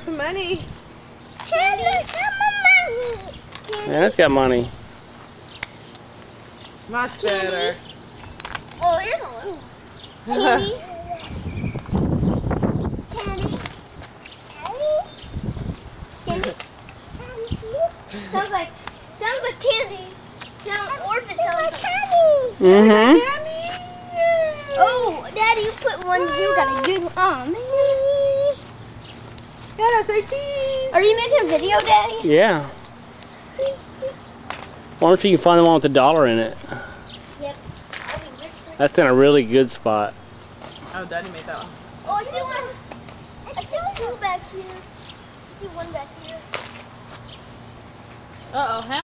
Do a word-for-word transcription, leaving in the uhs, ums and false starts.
some money. Candy, come on, money. Candy. Yeah, it's got money. Much better. Oh, here's a little candy. Candy. Candy. Candy. Sounds like sounds like candy. Sounds orphan sounds like candy. Mm-hmm. Oh, Daddy, you put one. You got a good one. Oh man. Yeah, say cheese. Are you making a video, Daddy? Yeah. Wonder if you can find the one with the dollar in it. Yep. I'll be rich. That's in a really good spot. Oh, Daddy made that one. Oh, I see one. I see two back here. I see one back here. Uh oh.